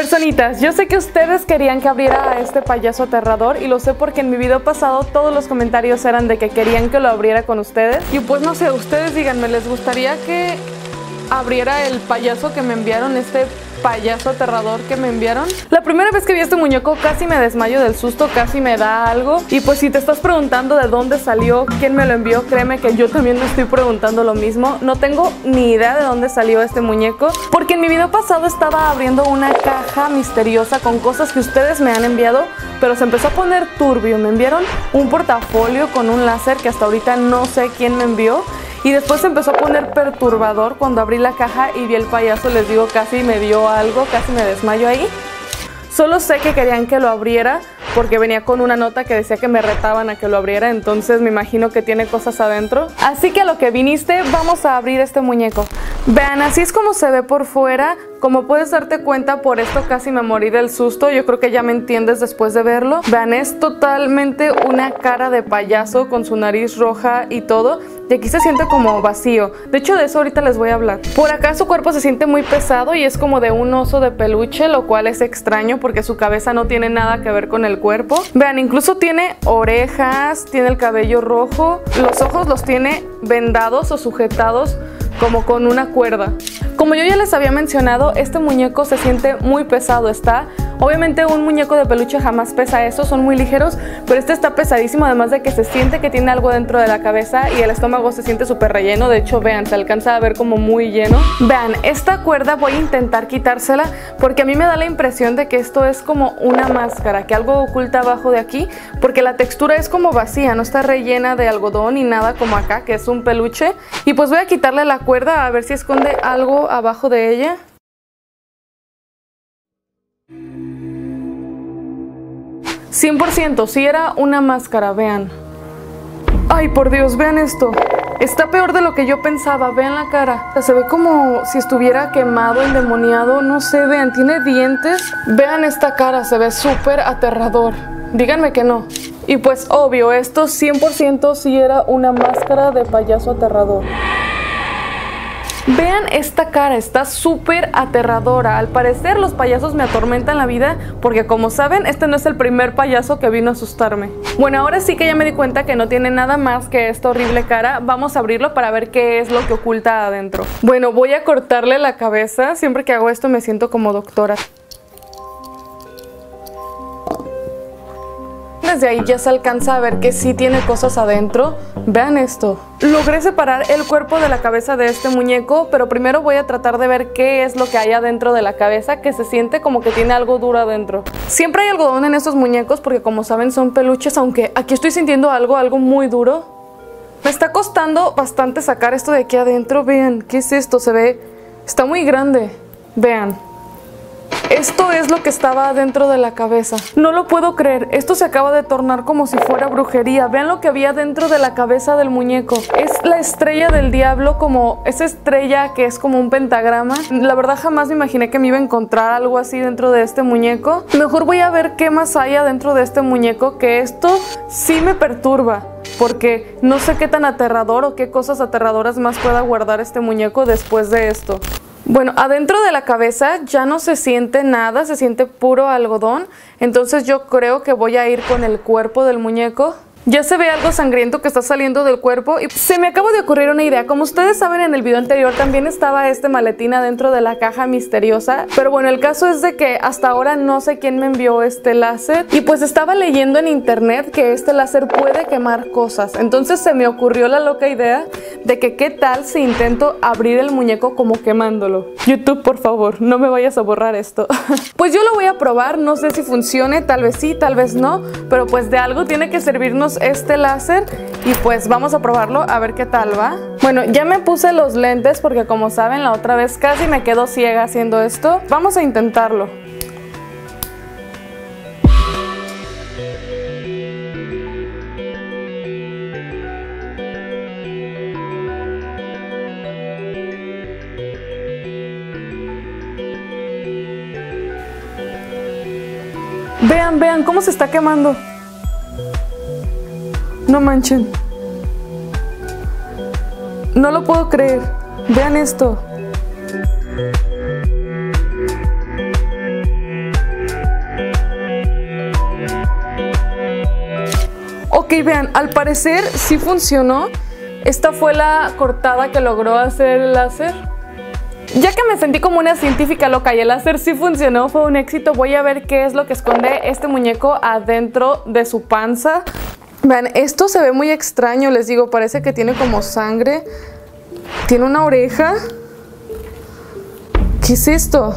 Personitas, yo sé que ustedes querían que abriera a este payaso aterrador y lo sé porque en mi video pasado todos los comentarios eran de que querían que lo abriera con ustedes. Y pues no sé, ustedes díganme, ¿les gustaría que abriera el payaso que me enviaron, este payaso aterrador que me enviaron? La primera vez que vi este muñeco casi me desmayo del susto, casi me da algo. Y pues si te estás preguntando de dónde salió, quién me lo envió, créeme que yo también me estoy preguntando lo mismo. No tengo ni idea de dónde salió este muñeco, porque en mi video pasado estaba abriendo una caja misteriosa con cosas que ustedes me han enviado, pero se empezó a poner turbio. Me enviaron un portafolio con un láser que hasta ahorita no sé quién me envió. Y después se empezó a poner perturbador cuando abrí la caja y vi el payaso. Les digo, casi me dio algo, casi me desmayo ahí. Solo sé que querían que lo abriera porque venía con una nota que decía que me retaban a que lo abriera, entonces me imagino que tiene cosas adentro. Así que a lo que viniste, vamos a abrir este muñeco. Vean, así es como se ve por fuera. Como puedes darte cuenta, por esto casi me morí del susto. Yo creo que ya me entiendes después de verlo. Vean, es totalmente una cara de payaso con su nariz roja y todo. Y aquí se siente como vacío. De hecho, de eso ahorita les voy a hablar. Por acá su cuerpo se siente muy pesado y es como de un oso de peluche, lo cual es extraño porque su cabeza no tiene nada que ver con el cuerpo. Vean, incluso tiene orejas, tiene el cabello rojo. Los ojos los tiene vendados o sujetados como con una cuerda. Como yo ya les había mencionado, este muñeco se siente muy pesado. Obviamente un muñeco de peluche jamás pesa eso, son muy ligeros, pero este está pesadísimo, además de que se siente que tiene algo dentro de la cabeza y el estómago se siente súper relleno. De hecho, vean, se alcanza a ver como muy lleno. Vean, esta cuerda voy a intentar quitársela porque a mí me da la impresión de que esto es como una máscara, que algo oculta abajo de aquí, porque la textura es como vacía, no está rellena de algodón ni nada como acá, que es un peluche. Y pues voy a quitarle la cuerda a ver si esconde algo abajo de ella. %, si era una máscara, vean. Ay, por Dios, vean esto. Está peor de lo que yo pensaba, vean la cara. Se ve como si estuviera quemado, endemoniado, no sé, vean, tiene dientes. Vean esta cara, se ve súper aterrador. Díganme que no. Y pues obvio, esto 100% sí era una máscara de payaso aterrador. Vean esta cara, está súper aterradora. Al parecer los payasos me atormentan la vida porque, como saben, este no es el primer payaso que vino a asustarme. Bueno, ahora sí que ya me di cuenta que no tiene nada más que esta horrible cara. Vamos a abrirlo para ver qué es lo que oculta adentro. Bueno, voy a cortarle la cabeza. Siempre que hago esto me siento como doctora. Desde ahí ya se alcanza a ver que sí tiene cosas adentro. Vean esto. Logré separar el cuerpo de la cabeza de este muñeco, pero primero voy a tratar de ver qué es lo que hay adentro de la cabeza, que se siente como que tiene algo duro adentro. Siempre hay algodón en estos muñecos porque, como saben, son peluches, aunque aquí estoy sintiendo algo muy duro. Me está costando bastante sacar esto de aquí adentro. Vean, ¿qué es esto? Se ve... está muy grande. Vean. Esto es lo que estaba dentro de la cabeza. No lo puedo creer, esto se acaba de tornar como si fuera brujería. Vean lo que había dentro de la cabeza del muñeco. Es la estrella del diablo, como esa estrella que es como un pentagrama. La verdad jamás me imaginé que me iba a encontrar algo así dentro de este muñeco. Mejor voy a ver qué más hay adentro de este muñeco, que esto sí me perturba, porque no sé qué tan aterrador o qué cosas aterradoras más pueda guardar este muñeco después de esto. Bueno, adentro de la cabeza ya no se siente nada, se siente puro algodón. Entonces yo creo que voy a ir con el cuerpo del muñeco. Ya se ve algo sangriento que está saliendo del cuerpo y se me acaba de ocurrir una idea. Como ustedes saben, en el video anterior también estaba este maletín adentro de la caja misteriosa. Pero bueno, el caso es de que hasta ahora no sé quién me envió este láser. Y pues estaba leyendo en internet que este láser puede quemar cosas. Entonces se me ocurrió la loca idea de que qué tal si intento abrir el muñeco como quemándolo. YouTube, por favor, no me vayas a borrar esto. Pues yo lo voy a probar, no sé si funcione, tal vez sí, tal vez no. Pero pues de algo tiene que servirnos este láser y pues vamos a probarlo a ver qué tal va. Bueno, ya me puse los lentes porque, como saben, la otra vez casi me quedo ciega haciendo esto. Vamos a intentarlo. Vean, vean cómo se está quemando. No manchen. No lo puedo creer. Vean esto. vean, al parecer sí funcionó. Esta fue la cortada que logró hacer el láser. Ya que me sentí como una científica loca y el láser sí funcionó, fue un éxito, voy a ver qué es lo que esconde este muñeco adentro de su panza. Vean, esto se ve muy extraño, les digo, parece que tiene como sangre. Tiene una oreja. ¿Qué es esto?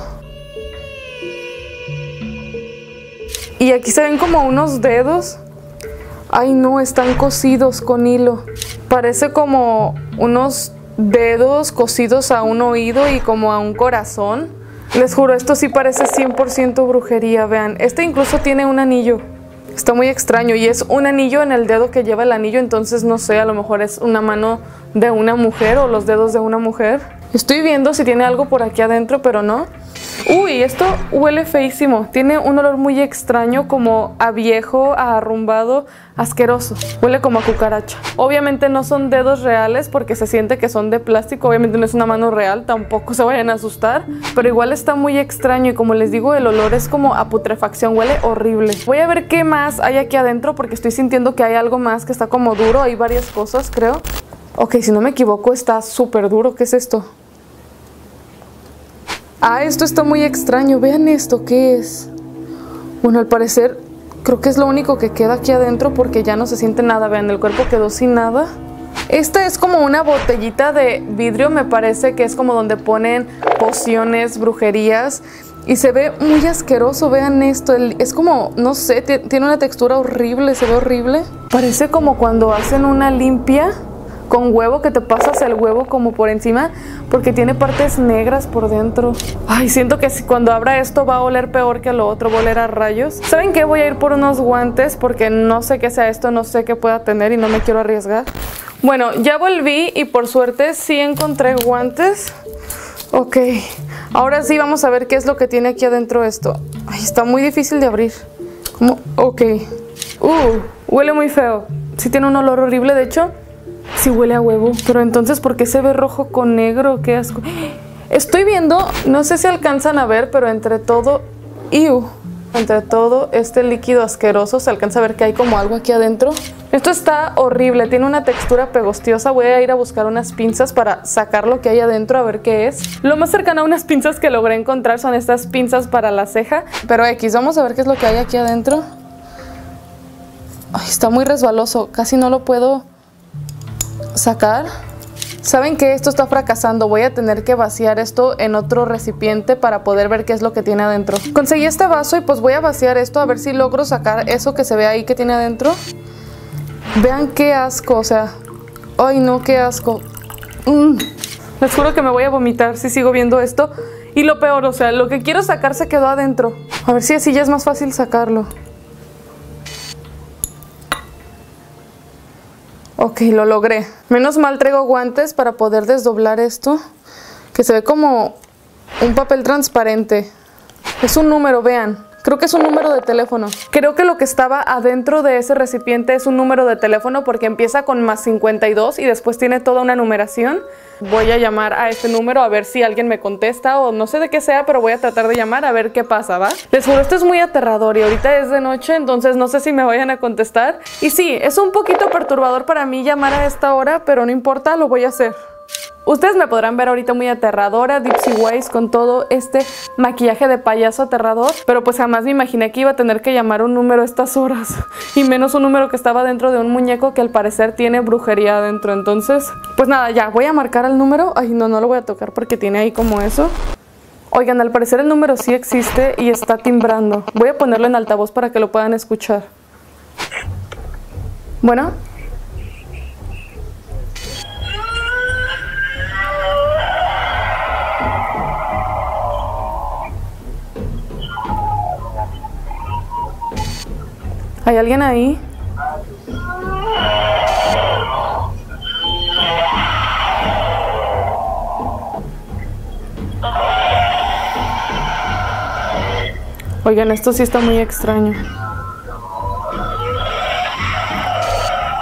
Y aquí se ven como unos dedos. Ay no, están cosidos con hilo. Parece como unos dedos cosidos a un oído y como a un corazón. Les juro, esto sí parece 100% brujería, vean. Este incluso tiene un anillo. Está muy extraño y es un anillo en el dedo que lleva el anillo, entonces no sé, a lo mejor es una mano de una mujer o los dedos de una mujer. Estoy viendo si tiene algo por aquí adentro, pero no. Uy, esto huele feísimo. Tiene un olor muy extraño, como a viejo, a arrumbado, asqueroso. Huele como a cucaracha. Obviamente no son dedos reales porque se siente que son de plástico. Obviamente no es una mano real, tampoco se vayan a asustar. Pero igual está muy extraño y como les digo, el olor es como a putrefacción. Huele horrible. Voy a ver qué más hay aquí adentro porque estoy sintiendo que hay algo más que está como duro. Hay varias cosas, creo. Ok, si no me equivoco, está súper duro. ¿Qué es esto? Ah, esto está muy extraño. Vean esto, ¿qué es? Bueno, al parecer creo que es lo único que queda aquí adentro porque ya no se siente nada. Vean, el cuerpo quedó sin nada. Esta es como una botellita de vidrio, me parece que es como donde ponen pociones, brujerías. Y se ve muy asqueroso, vean esto. Es como, no sé, tiene una textura horrible, se ve horrible. Parece como cuando hacen una limpia con huevo, que te pasas el huevo como por encima, porque tiene partes negras por dentro. Ay, siento que cuando abra esto va a oler peor que lo otro, va a oler a rayos. ¿Saben qué? Voy a ir por unos guantes porque no sé qué sea esto, no sé qué pueda tener y no me quiero arriesgar. Bueno, ya volví y por suerte sí encontré guantes. Ok, ahora sí vamos a ver qué es lo que tiene aquí adentro esto. Ay, está muy difícil de abrir. ¿Cómo? Ok. Huele muy feo. Sí tiene un olor horrible, de hecho. Sí huele a huevo, pero entonces ¿por qué se ve rojo con negro? ¡Qué asco! Estoy viendo, no sé si alcanzan a ver, pero entre todo este líquido asqueroso se alcanza a ver que hay como algo aquí adentro. Esto está horrible, tiene una textura pegostiosa. Voy a ir a buscar unas pinzas para sacar lo que hay adentro, a ver qué es. Lo más cercano a unas pinzas que logré encontrar son estas pinzas para la ceja. Pero X, vamos a ver qué es lo que hay aquí adentro. Ay, está muy resbaloso, casi no lo puedo sacar. ¿Saben qué? Esto está fracasando. Voy a tener que vaciar esto en otro recipiente para poder ver qué es lo que tiene adentro. Conseguí este vaso y pues voy a vaciar esto a ver si logro sacar eso que se ve ahí que tiene adentro. Vean qué asco, o sea, ay no, qué asco. Les juro que me voy a vomitar si sigo viendo esto. Y lo peor, o sea, lo que quiero sacar se quedó adentro. A ver si así ya es más fácil sacarlo. Ok, lo logré. Menos mal traigo guantes para poder desdoblar esto, que se ve como un papel transparente. Es un número, vean. Creo que es un número de teléfono. Creo que lo que estaba adentro de ese recipiente es un número de teléfono porque empieza con +52 y después tiene toda una numeración. Voy a llamar a este número a ver si alguien me contesta o no sé de qué sea, pero voy a tratar de llamar a ver qué pasa, ¿va? Les juro, esto es muy aterrador y ahorita es de noche, entonces no sé si me vayan a contestar. Y sí, es un poquito perturbador para mí llamar a esta hora, pero no importa, lo voy a hacer. Ustedes me podrán ver ahorita muy aterradora, Dipsy Wise, con todo este maquillaje de payaso aterrador, pero pues jamás me imaginé que iba a tener que llamar un número a estas horas, y menos un número que estaba dentro de un muñeco que al parecer tiene brujería adentro. Entonces, pues nada, ya, voy a marcar el número. Ay, no lo voy a tocar porque tiene ahí como eso. Oigan, al parecer el número sí existe y está timbrando. Voy a ponerlo en altavoz para que lo puedan escuchar. Bueno. ¿Hay alguien ahí? Oigan, esto sí está muy extraño.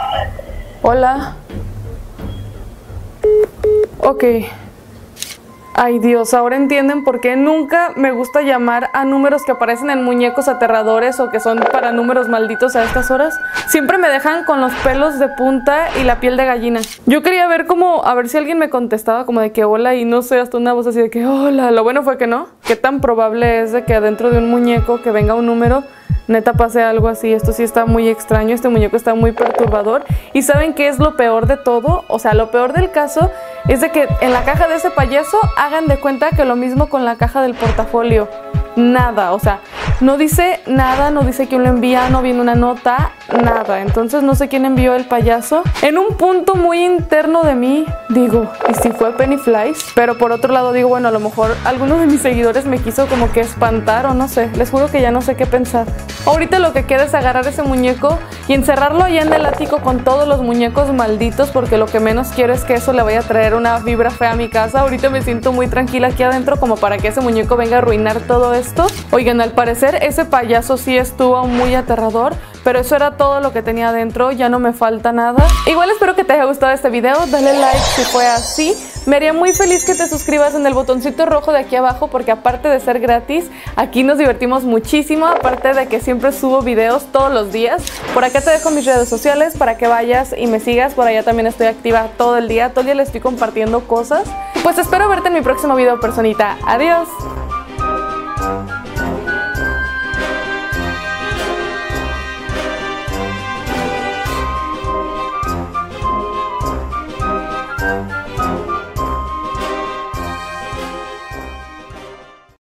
Hola. Ok. Ay Dios, ahora entienden por qué nunca me gusta llamar a números que aparecen en muñecos aterradores o que son para números malditos a estas horas. Siempre me dejan con los pelos de punta y la piel de gallina. Yo quería ver como, a ver si alguien me contestaba como de que hola y no sé, hasta una voz así de que hola. Lo bueno fue que no. ¿Qué tan probable es de que adentro de un muñeco que venga un número neta pase algo así? Esto sí está muy extraño, este muñeco está muy perturbador. ¿Y saben qué es lo peor de todo? O sea, lo peor del caso es de que en la caja de ese payaso hagan de cuenta que lo mismo con la caja del portafolio. Nada, o sea, no dice nada, no dice quién lo envía, no viene una nota, nada. Entonces no sé quién envió el payaso. En un punto muy interno de mí digo, ¿y si fue Pennywise? Pero por otro lado digo, bueno, a lo mejor alguno de mis seguidores me quiso como que espantar o no sé. Les juro que ya no sé qué pensar. Ahorita lo que queda es agarrar ese muñeco y encerrarlo allá en el ático con todos los muñecos malditos, porque lo que menos quiero es que eso le vaya a traer una vibra fea a mi casa. Ahorita me siento muy tranquila aquí adentro como para que ese muñeco venga a arruinar todo esto. Oigan, al parecer ese payaso sí estuvo muy aterrador, pero eso era todo lo que tenía adentro, ya no me falta nada. Igual espero que te haya gustado este video, dale like si fue así. Me haría muy feliz que te suscribas en el botoncito rojo de aquí abajo, porque aparte de ser gratis, aquí nos divertimos muchísimo, aparte de que siempre subo videos todos los días. Por acá te dejo mis redes sociales para que vayas y me sigas, por allá también estoy activa todo el día le estoy compartiendo cosas. Pues espero verte en mi próximo video, personita. Adiós.